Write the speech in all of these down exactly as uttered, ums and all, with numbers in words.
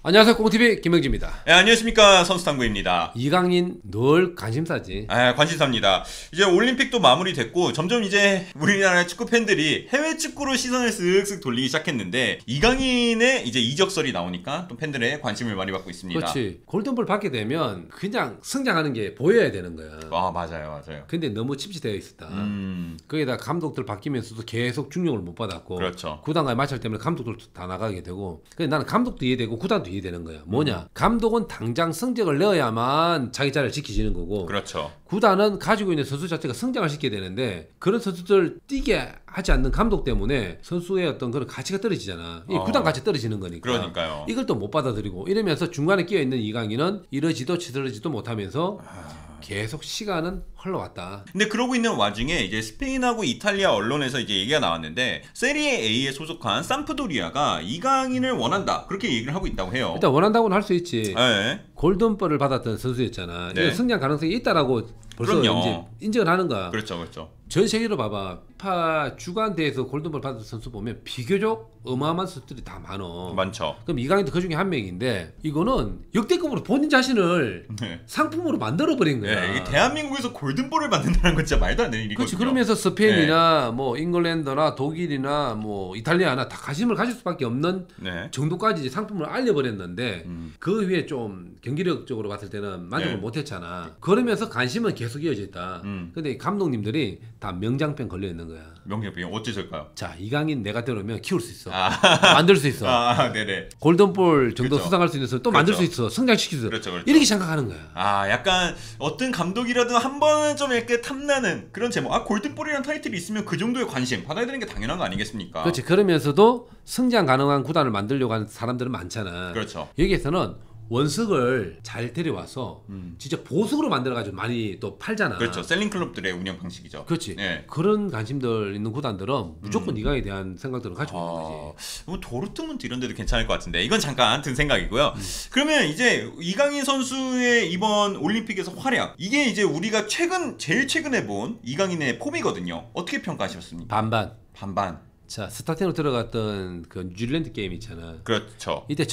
안녕하세요, 꽁티비 김명지입니다. 네, 안녕하십니까, 선수탐구입니다. 이강인 늘 관심사지. 아, 관심사입니다. 이제 올림픽도 마무리됐고 점점 이제 우리나라 축구 팬들이 해외 축구로 시선을 쓱쓱 돌리기 시작했는데 이강인의 이제 이적설이 나오니까 또 팬들의 관심을 많이 받고 있습니다. 그렇지. 골든볼 받게 되면 그냥 성장하는 게 보여야 되는 거야. 아, 맞아요, 맞아요. 근데 너무 침체되어 있었다. 음... 거기다 감독들 바뀌면서도 계속 중용을 못 받았고, 그렇죠. 구단과의 마찰 때문에 감독들도 다 나가게 되고, 그래서 나는 감독도 이해되고 구단도 이해되는 거야. 뭐냐? 음. 감독은 당장 성적을 넣어야만 자기 자리를 지키지는 거고, 그렇죠. 구단은 가지고 있는 선수 자체가 성장을 시켜야 되는데 그런 선수들 뛰게 하지 않는 감독 때문에 선수의 어떤 그런 가치가 떨어지잖아. 이 어. 구단 가치 떨어지는 거니까. 그러니까요. 이걸 또 못 받아들이고 이러면서 중간에 끼어 있는 이강인은 이러지도 저러지도 못하면서 아... 계속 시간은 흘러왔다. 근데 그러고 있는 와중에 이제 스페인하고 이탈리아 언론에서 이제 얘기가 나왔는데 세리에 A에 소속한 삼프도리아가 이강인을 원한다 그렇게 얘기를 하고 있다고 해요. 일단 원한다고는 할 수 있지. 네. 골든볼을 받았던 선수였잖아. 네. 성장 가능성이 있다라고 벌써 그럼요. 이제 인정을 하는 거야. 그렇죠, 그렇죠. 전 세계로 봐봐. 파 주간 대회에서 골든볼 받은 선수 보면 비교적 어마어마한 선수들이 다 많어. 많죠. 그럼 이강인도 그 중에 한 명인데 이거는 역대급으로 본인 자신을 네. 상품으로 만들어 버린 거야. 네, 이게 대한민국에서 골든볼을 받는다는 건 진짜 말도 안 되는 일이거든요. 그렇지. 그러면서 스페인이나 네. 뭐 잉글랜드나 독일이나 뭐 이탈리아나 다 관심을 가질 수밖에 없는 네. 정도까지 이제 상품을 알려버렸는데 음. 그 위에 좀 경기력적으로 봤을 때는 만족을 네. 못했잖아. 그러면서 관심은 계속 이어져 있다. 음. 근데 감독님들이 다 명장병 걸려 있는 거야. 명장병 어째서일까요? 자, 이강인 내가 데려오면 키울 수 있어. 아. 만들 수 있어. 아, 네네. 골든볼 정도 그렇죠. 수상할 수 있는 선수 또 그렇죠. 만들 수 있어. 성장시킬 수 있어. 그렇죠, 그렇죠. 이렇게 생각하는 거야. 아, 약간 어떤 감독이라도 한 번은 좀 이렇게 탐나는 그런 제목. 아, 골든볼이라는 타이틀이 있으면 그 정도의 관심 받아야 되는 게 당연한 거 아니겠습니까? 그렇지. 그러면서도 성장 가능한 구단을 만들려고 하는 사람들은 많잖아. 그렇죠. 여기에서는 원석을 잘 데려와서 음. 진짜 보석으로 만들어가지고 많이 또 팔잖아. 그렇죠. 셀링클럽들의 운영 방식이죠. 그렇지. 네. 그런 관심들 있는 구단들은 무조건 음. 이강에 대한 생각들을 가지고 있는 거지. 뭐 도르트문트 이런 데도 괜찮을 것 같은데 이건 잠깐 든 생각이고요. 음. 그러면 이제 이강인 선수의 이번 올림픽에서 활약 이게 이제 우리가 최근 제일 최근에 본 이강인의 폼이거든요. 어떻게 평가하셨습니까? 반반. 반반. 자, 스타팅으로 들어갔던 그 뉴질랜드 게임 있잖아. 그렇죠. 이때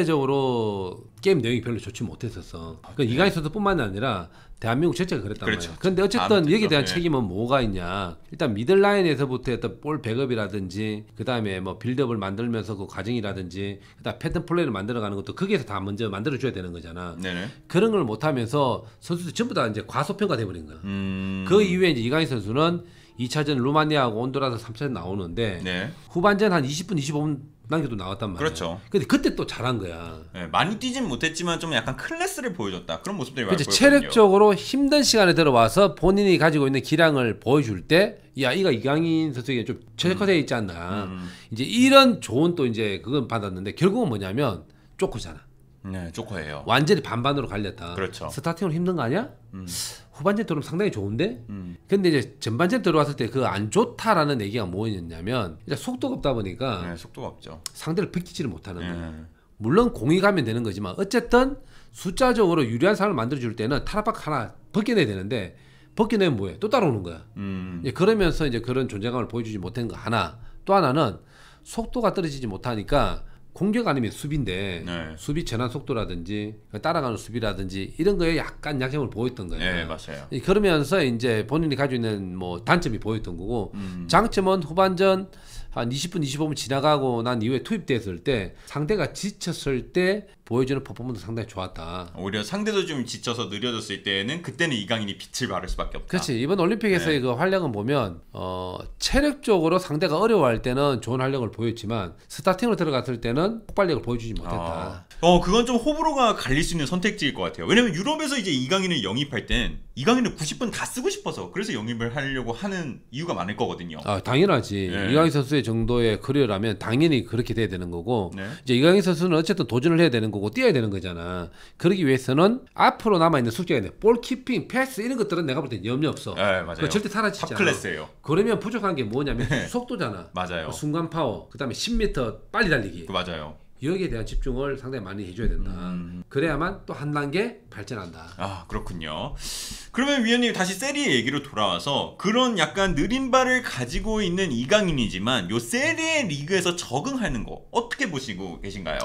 전체적으로 게임 내용이 별로 좋지 못했었어. 아, 그 네. 이강인 선수뿐만 아니라 대한민국 전체가 그랬단 그렇죠. 말이야. 그런데 어쨌든 여기에 대한 네. 책임은 뭐가 있냐. 일단 미들라인에서부터 했던 볼 백업이라든지 그 다음에 뭐 빌드업을 만들면서 그 과정이라든지 그 다음 패턴 플레이를 만들어가는 것도 거기에서 다 먼저 만들어줘야 되는 거잖아. 네네. 그런 걸 못하면서 선수들 전부 다 이제 과소평가 돼버린 거야. 음... 그 이후에 이제 이강인 선수는 이 차전 루마니아하고 온두라스 삼 차전 나오는데 네. 후반전 한 이십 분 이십오 분 남겨도 나왔단 말이야. 그렇죠. 근데 그때 또 잘한 거야. 네, 많이 뛰진 못했지만 좀 약간 클래스를 보여줬다. 그런 모습들이 많이 보였거든요. 보였거든요. 체력적으로 힘든 시간에 들어와서 본인이 가지고 있는 기량을 보여줄 때 야, 이가 이강인 선수에게 좀 최적화되어 있지 않나. 음. 이제 이런 좋은 또 이제 그건 받았는데 결국은 뭐냐면 쪼코잖아. 네, 쪼코예요. 완전히 반반으로 갈렸다. 그렇죠. 스타팅으로 힘든 거 아니야? 음. 후반전 들어오면 상당히 좋은데? 음. 근데 이제 전반전 들어왔을 때 그 안 좋다라는 얘기가 뭐였냐면 이제 속도가 없다 보니까 네, 속도가 없죠. 상대를 비키지를 못하는 네. 거야. 물론 공이 가면 되는 거지만 어쨌든 숫자적으로 유리한 상황을 만들어줄 때는 타락박 하나 벗겨내야 되는데 벗겨내면 뭐해? 또 따라오는 거야. 음. 이제 그러면서 이제 그런 존재감을 보여주지 못한 거 하나. 또 하나는 속도가 떨어지지 못하니까 공격 아니면 수비인데 네. 수비 전환 속도라든지 따라가는 수비라든지 이런 거에 약간 약점을 보였던 거예요. 네, 맞아요. 그러면서 이제 본인이 가지고 있는 뭐 단점이 보였던 거고 음. 장점은 후반전 한 이십 분 이십오 분 지나가고 난 이후에 투입됐을 때 상대가 지쳤을 때 보여주는 퍼포먼스 상당히 좋았다. 오히려 상대도 좀 지쳐서 느려졌을 때는 그때는 이강인이 빛을 발할 수밖에 없다. 그렇지. 이번 올림픽에서의 네. 그 활약은 보면 어, 체력적으로 상대가 어려워할 때는 좋은 활약을 보였지만 스타팅으로 들어갔을 때는 폭발력을 보여주지 못했다. 어, 어 그건 좀 호불호가 갈릴 수 있는 선택지일 것 같아요. 왜냐면 유럽에서 이제 이강인을 영입할 땐 이강인을 구십 분 다 쓰고 싶어서 그래서 영입을 하려고 하는 이유가 많을 거거든요. 아, 당연하지. 네. 이강인 선수의 정도의 커리어라면 당연히 그렇게 돼야 되는 거고 네. 이제 이강인 선수는 어쨌든 도전을 해야 되는 거고 뛰어야 되는 거잖아. 그러기 위해서는 앞으로 남아있는 숙제가 있네. 볼 키핑, 패스 이런 것들은 내가 볼 때 염려 없어. 네, 맞아요. 절대 사라지지 않아. 탑 클래스예요. 그러면 부족한 게 뭐냐면 네. 속도잖아. 맞아요. 순간 파워, 그 다음에 십 미터 빨리 달리기. 맞아요. 여기에 대한 집중을 상당히 많이 해줘야 된다. 음. 그래야만 또 한 단계 발전한다. 아, 그렇군요. 그러면 위원님 다시 세리에 얘기로 돌아와서 그런 약간 느린 발을 가지고 있는 이강인이지만 요 세리에 리그에서 적응하는 거 어떻게 보시고 계신가요?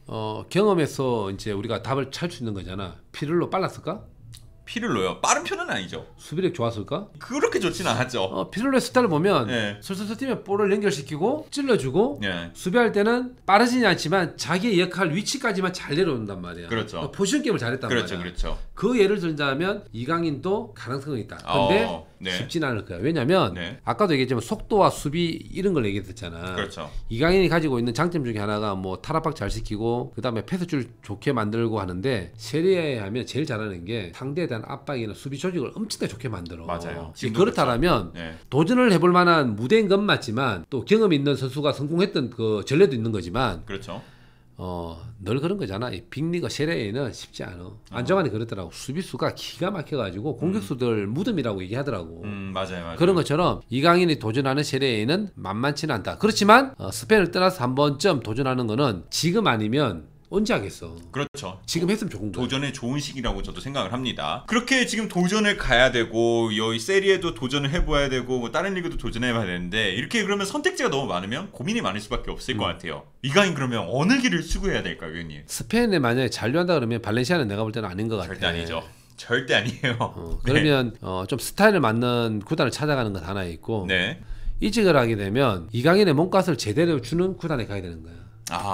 어, 경험에서 이제 우리가 답을 찾을 수 있는 거잖아. 피를로 빨랐을까? 피를로요? 빠른 편은 아니죠. 수비력 좋았을까? 그렇게 좋진 않았죠. 어, 피를로의 스타일을 보면 네. 슬슬슬 뛰면 볼을 연결시키고 찔러주고 네. 수비할 때는 빠르지는 않지만 자기의 역할 위치까지만 잘 내려온단 말이야. 그렇죠. 어, 포지션 게임을 잘했단 그렇죠, 말이야. 그렇죠. 그 예를 들자면 이강인도 가능성이 있다. 근데 어, 네. 쉽진 않을 거야. 왜냐면 네. 아까도 얘기했지만 속도와 수비 이런 걸 얘기했었잖아. 그렇죠. 이강인이 가지고 있는 장점 중에 하나가 뭐 탈압박 잘 시키고 그 다음에 패스줄 좋게 만들고 하는데 세리에 하면 제일 잘하는 게 상대에 대한 압박이나 수비 조직을 엄청나게 좋게 만들어. 맞아요. 그렇다면 그렇죠. 네. 도전을 해볼 만한 무대인 건 맞지만 또 경험 있는 선수가 성공했던 그 전례도 있는 거지만 그렇죠. 어, 늘 그런 거잖아. 이 빅리그 세레에는 쉽지 않아. 안정환이 그랬더라고. 수비수가 기가 막혀가지고 공격수들 음. 무덤이라고 얘기하더라고. 음, 맞아요, 맞아요. 그런 것처럼 이강인이 도전하는 세레에는 만만치는 않다. 그렇지만 어, 스페인을 떠나서 한 번쯤 도전하는 거는 지금 아니면 언제 하겠어. 그렇죠. 지금 했으면 좋은 거야. 도전의 좋은 시기라고 저도 생각을 합니다. 그렇게 지금 도전을 가야 되고 여기 세리에도 도전을 해봐야 되고 뭐 다른 리그도 도전해봐야 되는데 이렇게 그러면 선택지가 너무 많으면 고민이 많을 수밖에 없을 음. 것 같아요. 이강인 그러면 어느 길을 추구해야 될까요, 위원님? 스페인에 만약에 잔류한다 그러면 발렌시아는 내가 볼 때는 아닌 것 같아. 절대 아니죠. 절대 아니에요. 어, 그러면 네. 어, 좀 스타일을 맞는 구단을 찾아가는 것 하나 있고 네. 이직을 하게 되면 이강인의 몸값을 제대로 주는 구단에 가야 되는 거야.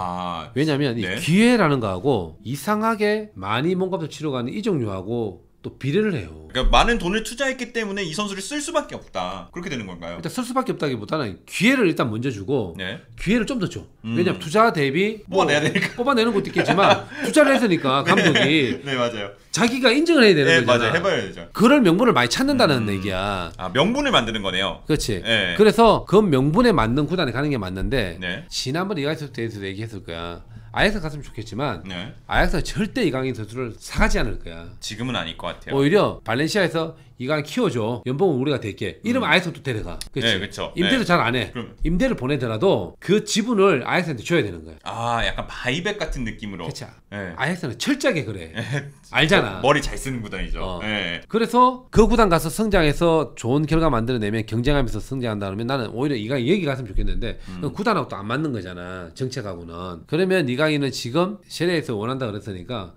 아, 왜냐면 네. 이 기회라는 거하고 이상하게 많이 몸값을 치러 가는 이 종류하고 또 비례를 해요. 그러니까 많은 돈을 투자했기 때문에 이 선수를 쓸 수밖에 없다. 그렇게 되는 건가요? 일단 쓸 수밖에 없다기보다는 기회를 일단 먼저 주고 네. 기회를 좀 더 줘. 음. 왜냐면 투자 대비 뭐 뽑아내야 되니까. 뽑아내는 것도 있겠지만 투자를 했으니까 감독이 네, 네 맞아요. 자기가 인정을 해야 되는 네, 거잖아. 맞아요. 해봐야 되죠. 그럴 명분을 많이 찾는다는 음. 얘기야. 아, 명분을 만드는 거네요. 그렇지. 네. 그래서 그 명분에 맞는 구단에 가는 게 맞는데 네. 지난번 이강인 대해서도 얘기했을 거야. 아약스 갔으면 좋겠지만 네. 아약스는 절대 이강인 선수를 사가지 않을 거야. 지금은 아닐 것 같아요. 오히려 발렌시아에서 이강인 키워줘. 연봉은 우리가 댈게. 이러면 음. 아약스도 데려가. 그렇지. 네, 그렇죠. 임대도 네. 잘 안 해. 그럼. 임대를 보내더라도 그 지분을 아약스한테 줘야 되는 거야. 아, 약간 바이백 같은 느낌으로. 그렇죠. 네. 아약스는 철저하게 그래. 알잖아. 머리 잘 쓰는 구단이죠. 어. 네. 그래서 그 구단 가서 성장해서 좋은 결과 만들어내면 경쟁하면서 성장한다 그러면 나는 오히려 이강인 여기 갔으면 좋겠는데 음. 구단하고 또 안 맞는 거잖아. 정책하고는. 그러면 이강인은 지금 세리에서 원한다 그랬으니까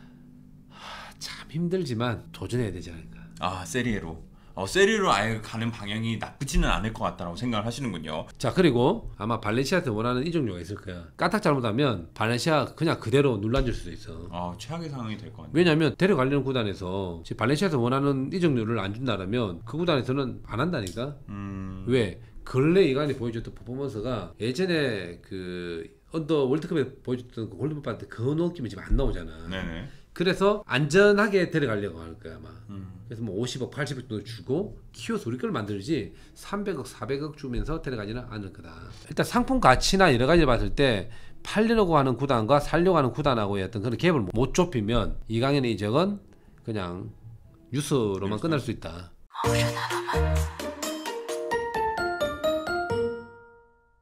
하, 참 힘들지만 도전해야 되지 않을까. 아, 세리에로. 어, 세리로 아예 가는 방향이 나쁘지는 않을 것 같다라고 생각을 하시는군요. 자, 그리고 아마 발렌시아한테 원하는 이 종류가 있을 거야. 까딱 잘못하면 발렌시아 그냥 그대로 눌러줄 수도 있어. 아, 최악의 상황이 될 것 같네요. 왜냐하면 데려가려는 구단에서 발렌시아에서 원하는 이 종류를 안 준다면 그 구단에서는 안 한다니까. 음... 왜? 근래 이강인이 보여줬던 퍼포먼스가 예전에 그 언더 월드컵에 보여줬던 그 골드컵 받을 때 그 느낌이 지금 안 나오잖아. 네네. 그래서 안전하게 데려가려고 할 거야 아마. 음. 그래서 뭐 오십억, 팔십억 돈 주고 키워서 우리 걸 만들지 삼백억, 사백억 주면서 데려가지는 않을 거다. 일단 상품 가치나 여러 가지를 봤을 때 팔려고 하는 구단과 살려고 하는 구단하고의 어떤 그런 갭을 못 좁히면 이강인의 이적은 그냥 뉴스로만 끝날 수 있다.